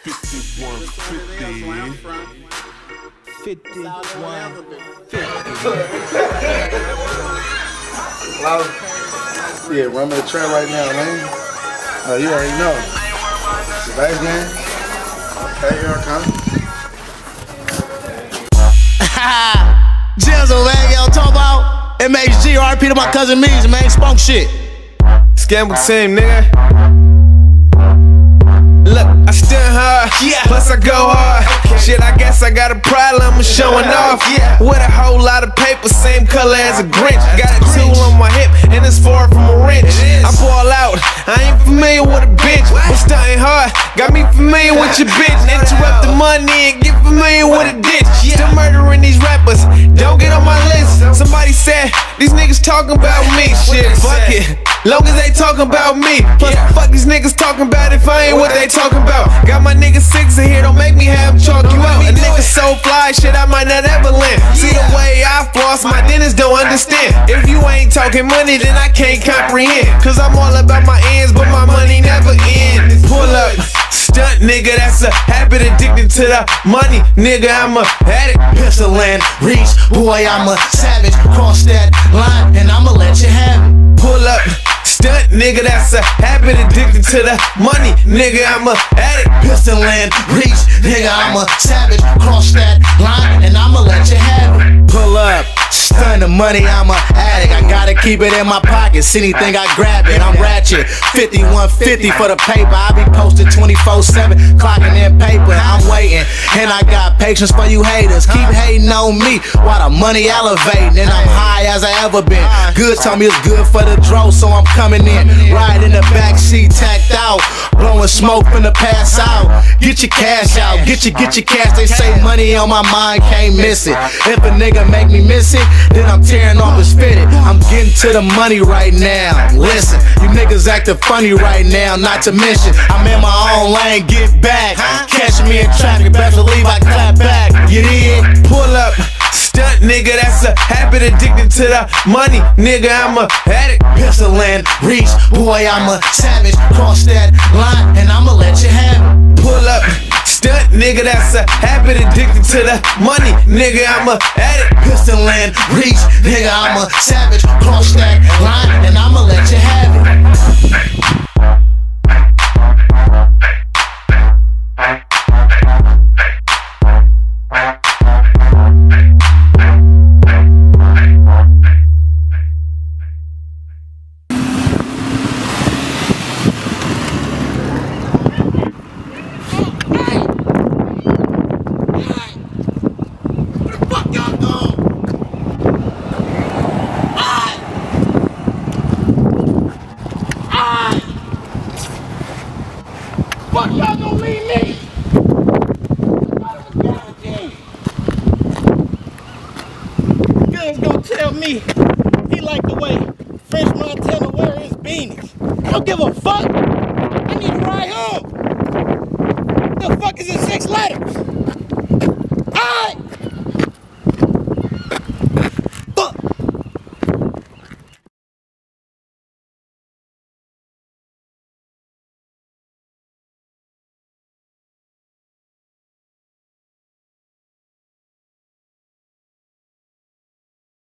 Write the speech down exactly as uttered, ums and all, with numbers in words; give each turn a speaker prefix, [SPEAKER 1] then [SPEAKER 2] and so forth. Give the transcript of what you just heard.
[SPEAKER 1] fifty-one fifty.
[SPEAKER 2] fifty-one fifty.
[SPEAKER 3] Yeah, run the trail right now, man. Oh, you already know. It's the base game. Okay, here I come.
[SPEAKER 2] Jizzle, man, y'all talk about M H G, R I P to my cousin Mees, man, spunk shit.
[SPEAKER 4] Scamble team, nigga. Look, I stand hard, yeah. Plus I go hard. Okay. Shit, I guess I got a problem, I'm showing off. Yeah. With a whole lot of paper, same color as a Grinch. Got a tool on my hip, and it's far from a wrench. I ball out, I ain't familiar with a bitch, but stunting hard got me familiar with your bitch. Interrupt the money and get familiar with a ditch. Still murdering these rappers, don't get on my list. Somebody said these niggas talking about me. Shit, fuck it, long as they talking about me. Plus, fuck these niggas talking about if I ain't what they talking about. Got my nigga six in here, don't make me have chalk you out. A nigga so fly, shit I might not ever land. See the way I floss, my dentists don't understand. If you ain't talking money, then I can't comprehend. Cause I'm all about my ends, but my money never ends. Pull up, stunt nigga, that's a habit, addicted to the money. Nigga, I'm a addict.
[SPEAKER 2] Pistol and reach, boy, I'm a savage. Cross that line, and I'ma let you have it.
[SPEAKER 4] Pull up, stunt nigga, that's a habit, addicted to the money. Nigga, I'm a addict.
[SPEAKER 2] Pistol and reach, nigga, I'm a savage. Cross that line, and I'ma let you have it. Pull up, stun the money, I'm a addict. I gotta keep it in my pockets. Anything I grab it, I'm ratchet. fifty-one fifty for the paper. I be posted twenty-four seven, clocking in paper. I'm waiting, and I got patience for you haters. Keep hating on me while the money elevating, and I'm high as I ever been. Good told me it's good for the draw, so I'm coming in. Ride in the backseat, tacked out, blowing smoke finna pass out. Get your cash out, get your get your cash. They say money on my mind, can't miss it. If a nigga make me miss it, then I'm tearing off his fitted. I'm getting to the money right now. Listen, you niggas acting funny right now. Not to mention, I'm in my own lane, get back. Catch me in traffic, best believe I clap back. You dig?
[SPEAKER 4] Pull up, stunt nigga, that's a habit, addicted to the money. Nigga, I'm a addict.
[SPEAKER 2] Pistol and reach, boy, I'm a savage. Cross that line, and I'ma let you have it.
[SPEAKER 4] Pull up, stunt nigga, that's a habit, addicted to the money. Nigga, I'm a addict.
[SPEAKER 2] Pistol and reach, nigga, I'm a savage. Cross that line, and I'ma let you have it.
[SPEAKER 5] Fuck y'all gonna leave me? Guns gonna tell me he like the way French Montana wear his beanies. I don't give a fuck. I need to ride home. The fuck is in six letters?